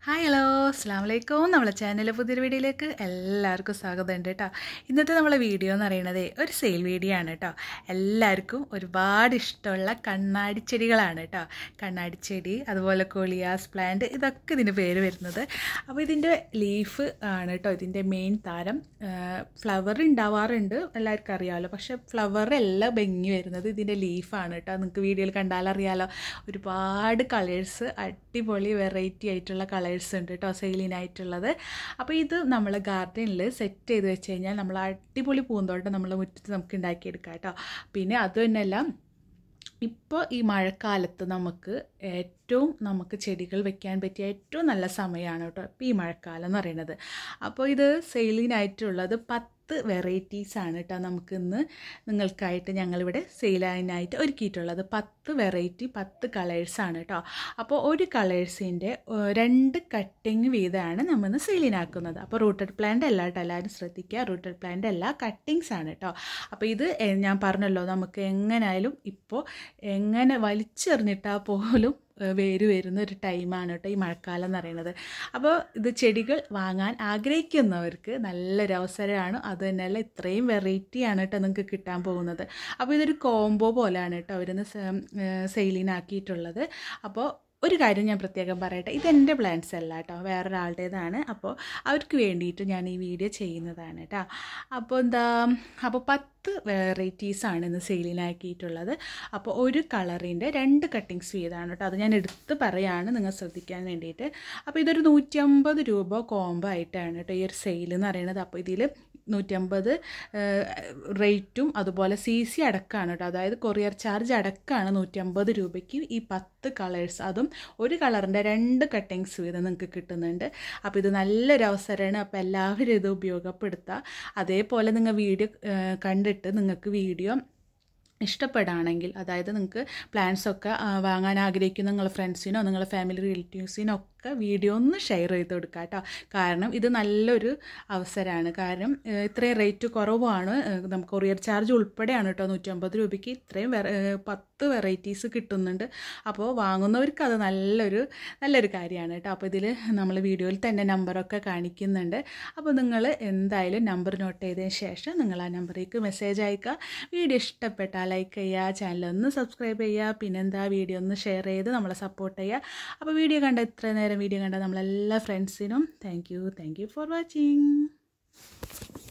Hi hello അസ്സലാമു അലൈക്കും. നമ്മളെ ചാനലിലെ പുതിയൊരു വീഡിയോയിലേക്ക് എല്ലാവർക്കും സ്വാഗതം ഉണ്ട് കേട്ടോ. ഇന്നത്തെ നമ്മളെ വീഡിയോ എന്ന് പറയുന്നത് ഒരു സെയിൽ വീഡിയോ ആണ് കേട്ടോ. എല്ലാവർക്കും ഒരുപാട് ഇഷ്ടമുള്ള കണ്ണാടി ചെടികളാണ് കേട്ടോ. കണ്ണാടി ചെടി, അതുപോലെ കോളിയാസ് പ്ലാന്റ്, ഇതൊക്കെ ഇതിൻ്റെ പേര് വരുന്നത്. അപ്പോൾ ഇതിൻ്റെ ലീഫ് ആണ് കേട്ടോ ഇതിൻ്റെ മെയിൻ താരം. ഫ്ലവർ ഉണ്ടാവാറുണ്ട്, എല്ലാവർക്കും അറിയാമല്ലോ. പക്ഷേ ഫ്ലവറല്ല ഭംഗി വരുന്നത് ഇതിൻ്റെ ലീഫാണ് കേട്ടോ. നിങ്ങൾക്ക് വീഡിയോയിൽ കണ്ടാലറിയാമല്ലോ. ഒരുപാട് കളേഴ്സ്, അടിപൊളി വെറൈറ്റി ആയിട്ടുള്ള കളേഴ്സ് ഉണ്ട് കേട്ടോ സെയിലിനായിട്ടുള്ളത്. അപ്പോൾ ഇത് നമ്മൾ ഗാർഡനിൽ സെറ്റ് ചെയ്ത് വെച്ച് കഴിഞ്ഞാൽ നമ്മൾ അടിപൊളി പൂന്തോട്ടം നമ്മളെ മുറ്റത്ത് നമുക്ക് ഉണ്ടാക്കിയെടുക്കാം കേട്ടോ. പിന്നെ അതുതന്നെയല്ല, ഇപ്പോൾ ഈ മഴക്കാലത്ത് നമുക്ക് ചെടികൾ വെക്കാൻ പറ്റിയ ഏറ്റവും നല്ല സമയമാണ് കേട്ടോ ഇപ്പോൾ ഈ മഴക്കാലം എന്ന് പറയുന്നത്. അപ്പോൾ ഇത് സെയിലിനായിട്ടുള്ളത് 10 വെറൈറ്റീസാണ് കേട്ടോ. നമുക്കിന്ന് നിങ്ങൾക്കായിട്ട് ഞങ്ങളിവിടെ സെയിലിനായിട്ട് ഒരുക്കിയിട്ടുള്ളത് 10 വെറൈറ്റി 10 കളേഴ്സാണ് കേട്ടോ. അപ്പോൾ ഒരു കളേഴ്സിൻ്റെ 2 കട്ടിങ് വീതമാണ് നമ്മളിന്ന് സെയിലിനാക്കുന്നത്. അപ്പോൾ റൂട്ടഡ് പ്ലാന്റ് അല്ല കേട്ടോ, എല്ലാവരും ശ്രദ്ധിക്കുക. റൂട്ടഡ് പ്ലാന്റ് അല്ല, കട്ടിങ്സ് ആണ് കേട്ടോ. അപ്പോൾ ഇത് ഞാൻ പറഞ്ഞല്ലോ, നമുക്ക് എങ്ങനെയായാലും ഇപ്പോൾ എങ്ങനെ വലിച്ചെറിഞ്ഞിട്ടാൽ പോലും വേര് വരുന്ന ഒരു ടൈമാണ് കേട്ടോ ഈ മഴക്കാലം എന്ന് പറയുന്നത്. അപ്പോൾ ഇത് ചെടികൾ വാങ്ങാൻ ആഗ്രഹിക്കുന്നവർക്ക് നല്ലൊരു അവസരമാണ്. അത് തന്നെയല്ല, ഇത്രയും വെറൈറ്റിയാണ് കേട്ടോ നിങ്ങൾക്ക് കിട്ടാൻ പോകുന്നത്. അപ്പോൾ ഇതൊരു കോംബോ പോലെയാണ് കേട്ടോ അവരിന്ന് സെയിലിനാക്കിയിട്ടുള്ളത്. അപ്പോൾ ഒരു കാര്യം ഞാൻ പ്രത്യേകം പറയട്ടെ, ഇതെൻ്റെ പ്ലാന്റ്സ് അല്ല കേട്ടോ, വേറൊരാളുടേതാണ്. അപ്പോൾ അവർക്ക് വേണ്ടിയിട്ട് ഞാൻ ഈ വീഡിയോ ചെയ്യുന്നതാണ് കേട്ടോ. അപ്പോൾ 10 വെറൈറ്റീസാണ് ഇന്ന് സെയിലിനാക്കിയിട്ടുള്ളത്. അപ്പോൾ ഒരു കളറിൻ്റെ 2 കട്ടിങ്സ് വീതമാണ് കേട്ടോ. അത് ഞാൻ എടുത്ത് പറയുകയാണ് നിങ്ങൾ ശ്രദ്ധിക്കാൻ വേണ്ടിയിട്ട്. അപ്പോൾ ഇതൊരു 150 രൂപ കോംബോ ആയിട്ടാണ് കേട്ടോ ഈ ഒരു സെയിൽ എന്ന് പറയുന്നത്. അപ്പോൾ ഇതിൽ 150 റേറ്റും അതുപോലെ CC അടക്കമാണ് കേട്ടോ. അതായത് കൊറിയർ ചാർജ് അടക്കമാണ് 150 രൂപയ്ക്ക് ഈ 10 കളേഴ്സ്, അതും ഒരു കളറിൻ്റെ 2 കട്ടിങ്സ് വീതം നിങ്ങൾക്ക് കിട്ടുന്നുണ്ട്. അപ്പോൾ ഇത് നല്ലൊരു അവസരമാണ്. അപ്പോൾ എല്ലാവരും ഇത് ഉപയോഗപ്പെടുത്തുക. അതേപോലെ നിങ്ങൾ വീഡിയോ കണ്ടിട്ട് നിങ്ങൾക്ക് വീഡിയോ ഇഷ്ടപ്പെടുകയാണെങ്കിൽ, അതായത് നിങ്ങൾക്ക് പ്ലാൻസൊക്കെ വാങ്ങാൻ ആഗ്രഹിക്കുന്ന നിങ്ങളുടെ ഫ്രണ്ട്സിനോ നിങ്ങളുടെ ഫാമിലി റിലേറ്റീവ്സിനോ ഒക്കെ വീഡിയോ ഒന്ന് ഷെയർ ചെയ്ത് കൊടുക്കുക കേട്ടോ. കാരണം ഇത് നല്ലൊരു അവസരമാണ്. കാരണം ഇത്രയും റേറ്റ് കുറവാണ്, നമുക്ക് കൊറിയർ ചാർജ് ഉൾപ്പെടെയാണ് കേട്ടോ 150 രൂപയ്ക്ക് ഇത്രയും 10 വെറൈറ്റീസ് കിട്ടുന്നുണ്ട്. അപ്പോൾ വാങ്ങുന്നവർക്ക് അത് നല്ലൊരു കാര്യമാണ് കേട്ടോ. അപ്പോൾ ഇതിൽ നമ്മൾ വീഡിയോയിൽ തന്നെ നമ്പറൊക്കെ കാണിക്കുന്നുണ്ട്. അപ്പോൾ നിങ്ങൾ എന്തായാലും നമ്പർ നോട്ട് ചെയ്തതിന് ശേഷം നിങ്ങൾ ആ നമ്പറിലേക്ക് മെസ്സേജ് അയക്കുക. വീഡിയോ ഇഷ്ടപ്പെട്ടാൽ ലൈക്ക് ചെയ്യുക, ചാനലൊന്ന് സബ്സ്ക്രൈബ് ചെയ്യുക, പിന്നെന്താ വീഡിയോ ഒന്ന് ഷെയർ ചെയ്ത് നമ്മളെ സപ്പോർട്ട് ചെയ്യുക. അപ്പോൾ വീഡിയോ കണ്ട ഇത്ര നേരം വീഡിയോ കണ്ട നമ്മളെല്ലാ ഫ്രണ്ട്സിനും താങ്ക് യു ഫോർ വാച്ചിങ്.